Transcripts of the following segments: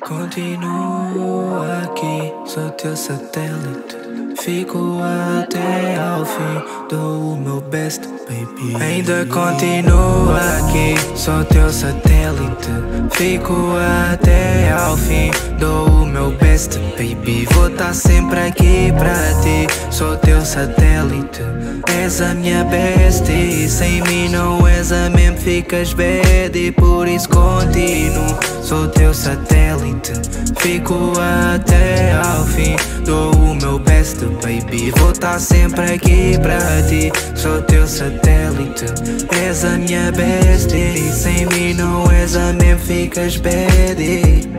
Continuo aqui, sou teu satélite. Fico até ao fim, dou o meu best, baby. Ainda continuo aqui, sou teu satélite. Fico até ao fim, dou o meu best, baby. Vou estar sempre aqui pra ti, sou teu satélite. És a minha bestie, sem mim não és a mesmo, ficas bad. E por isso continuo, sou teu satélite. Fico até ao fim, dou o meu best, baby. Vou estar sempre aqui pra ti, sou teu satélite. És a minha bestie, sem mim não és a mesmo, ficas bad.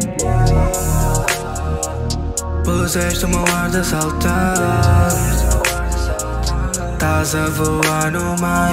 Puseste o meu ar de saltar, estás a voar no mar.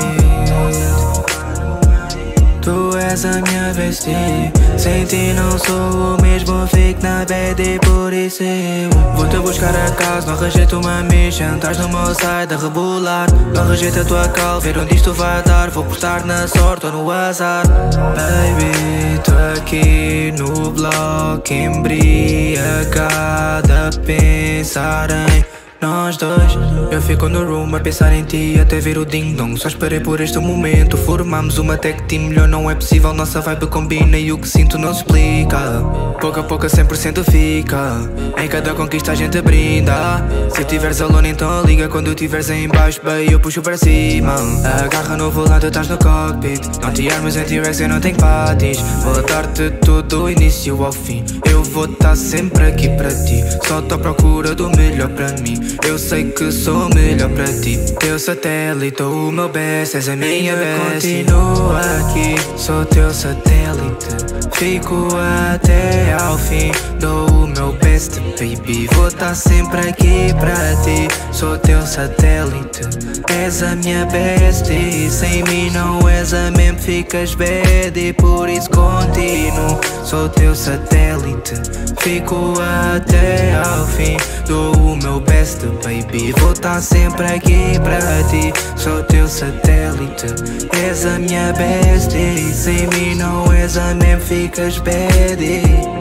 Tu és a minha bestie, sem ti não sou o mesmo, fico na bad e por isso eu vou-te buscar a casa, não rejeito uma mission. Estás no meu side a rebolar, não rejeito a tua cal, ver onde isto vai dar. Vou postar na sorte ou no azar. Baby, tô aqui no bloco, embriagado a pensar em nós dois. Eu fico no room a pensar em ti até ver o ding-dong. Só esperei por este momento, formamos uma tech team. Melhor não é possível, nossa vibe combina e o que sinto não se explica. Pouco a pouco a 100% fica, em cada conquista a gente brinda. Se tiveres alone então liga, quando tiveres em baixo, bem, eu puxo para cima. Agarra no volante, estás no cockpit. Não te armas em T-Rex, eu não tenho patins. Vou dar-te tudo do início ao fim. Eu vou estar sempre aqui para ti, só tô à procura do melhor para mim. Eu sei que sou melhor para ti, teu satélite, o meu best, és a minha best. Continuo aqui, sou teu satélite. Fico até ao fim, dou o meu best, baby. Vou estar sempre aqui para ti, sou teu satélite. És a minha bestie, sem mim não és a mesmo, ficas bad. E por isso continuo, sou teu satélite. Fico até ao fim, dou o meu best, baby. Vou estar sempre aqui pra ti, sou teu satélite. És a minha bestie, sem mim não és a mesmo, ficas bad.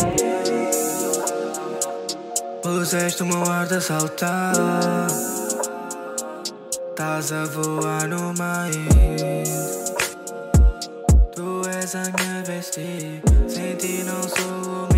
Puseste o meu ar de saltar, estás a voar no mar. Tu és a minha bestie, sem ti não sou o